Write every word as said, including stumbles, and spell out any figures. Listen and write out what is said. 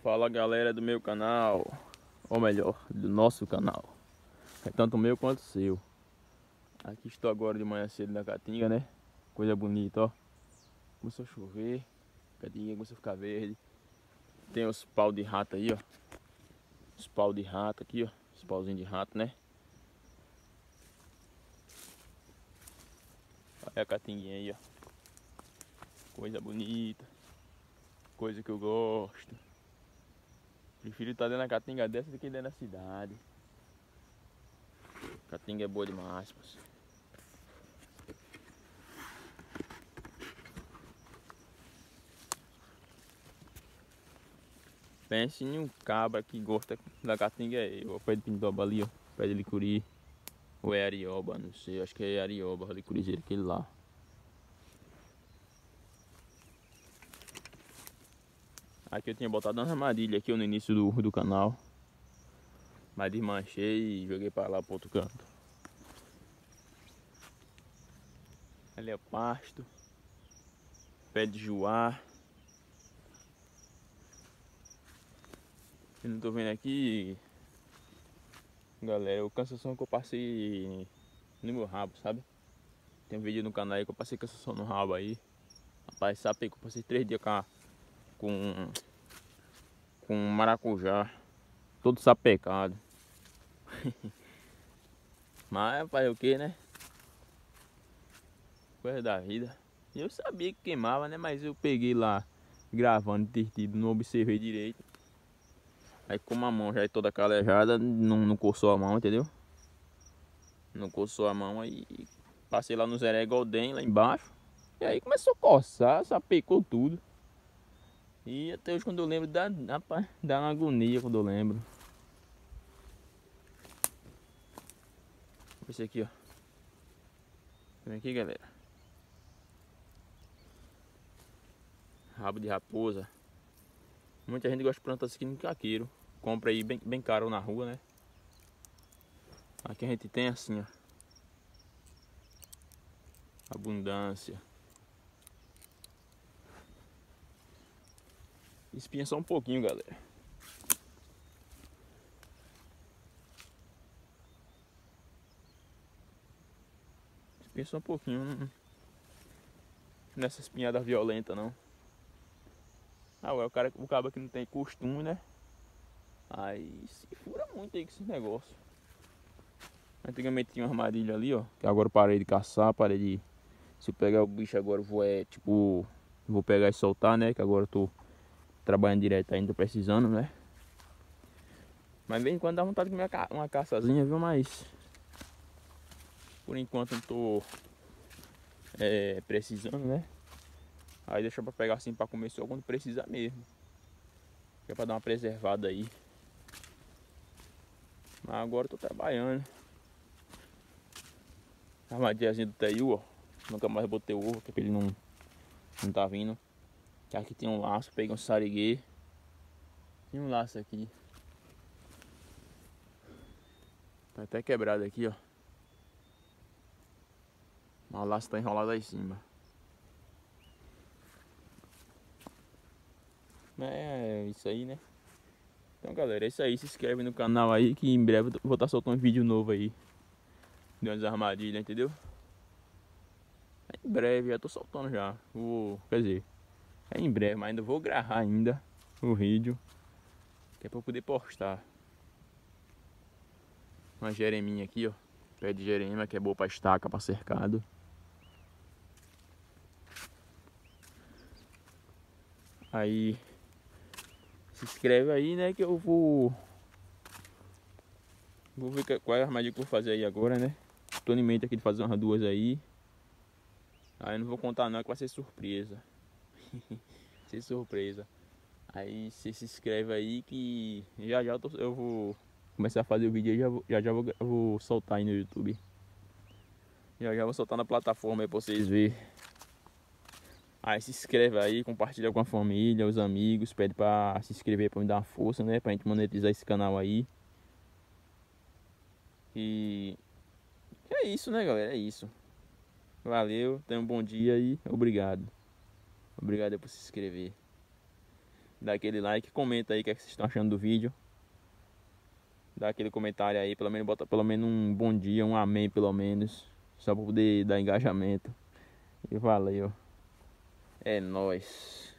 Fala galera do meu canal, ou melhor, do nosso canal. É tanto o meu quanto o seu. Aqui estou agora de manhã cedo na Caatinga, né? Coisa bonita, ó. Começou a chover, a Caatinga começou a ficar verde. Tem os pau de rato aí, ó. Os pau de rato aqui, ó. Os pauzinhos de rato, né? Olha a Caatinguinha aí, ó. Coisa bonita. Coisa que eu gosto. Prefiro estar dentro da Caatinga dessa do que dentro da cidade. Caatinga é boa demais, parceiro. Pense em um cabra que gosta da Caatinga, é eu. O pé de pindoba ali, ó. Pé de licuri. Ou é arioba, não sei. Acho que é arioba, licurizeiro, aquele lá. Aqui eu tinha botado uma armadilha aqui no início do, do canal. Mas desmanchei e joguei para lá pro outro canto. Ali é pasto. Pé de juá. Eu não tô vendo aqui, galera, o cansação que eu passei no meu rabo, sabe? Tem um vídeo no canal aí que eu passei cansação no rabo aí. Rapaz, sabe que eu passei três dias com, a, com, com maracujá. Todo sapecado. Mas fazer o que, né? Coisa da vida. Eu sabia que queimava, né? Mas eu peguei lá gravando, divertido, não observei direito. Aí como a mão já é toda calejada, não, não coçou a mão, entendeu? Não coçou a mão, aí passei lá no Zeré Golden, lá embaixo. E aí começou a coçar, sapecou tudo. E até hoje quando eu lembro, dá, dá, dá uma agonia quando eu lembro. Esse aqui, ó. Vem aqui, galera. Rabo de raposa. Muita gente gosta de plantar isso aqui no caqueiro. Compra aí bem, bem caro na rua, né? Aqui a gente tem assim, ó. Abundância. Espinha só um pouquinho, galera. Espinha só um pouquinho. Não... Nessa espinhada violenta, não. Ah, ué, o cara, o cabo que não tem costume, né? Aí se fura muito aí com esse negócio. Antigamente tinha uma armadilha ali, ó. Que agora eu parei de caçar, parei de... Se eu pegar o bicho agora eu vou, é, tipo... Vou pegar e soltar, né? Que agora eu tô trabalhando direto ainda, precisando, né? Mas de vez em quando dá vontade de comer uma caçazinha, viu? Mas... Por enquanto não tô... É, precisando, né? Aí deixa pra pegar assim pra comer só quando precisar mesmo. Que é pra dar uma preservada aí. Mas agora eu tô trabalhando. Armadilhazinha do Teiu, ó. Nunca mais botei o ovo, porque ele não, não tá vindo. Que aqui tem um laço, peguei um sariguê. Tem um laço aqui. Tá até quebrado aqui, ó. Mas o laço tá enrolado aí em cima. É isso aí, né? Então galera, é isso aí. Se inscreve no canal aí que em breve eu vou estar soltando um vídeo novo aí. De umas armadilhas, entendeu? É em breve, já tô soltando já. Vou, quer dizer, é em breve, mas ainda vou gravar ainda o vídeo. Que é pra eu poder postar. Uma jereminha aqui, ó. Pé de jerema que é boa pra estaca, pra cercado. Aí se inscreve aí, né, que eu vou Vou ver qual é a armadilha que eu vou fazer aí agora, né? Tô em mente aqui de fazer umas duas aí. Aí não vou contar não, que vai ser surpresa. Ser surpresa. Aí você se inscreve aí que já já eu, tô, eu vou começar a fazer o vídeo aí, já, vou, já, já vou, vou soltar aí no YouTube. Já já vou soltar na plataforma aí pra vocês verem. Aí se inscreve aí, compartilha com a família, os amigos, pede pra se inscrever pra me dar uma força, né? Pra gente monetizar esse canal aí. E é isso, né, galera? É isso. Valeu, tenha um bom dia e obrigado. Obrigado por se inscrever. Dá aquele like, comenta aí o que, é que vocês estão achando do vídeo. Dá aquele comentário aí, pelo menos bota pelo menos um bom dia, um amém pelo menos. Só pra poder dar engajamento. E valeu. É nóis.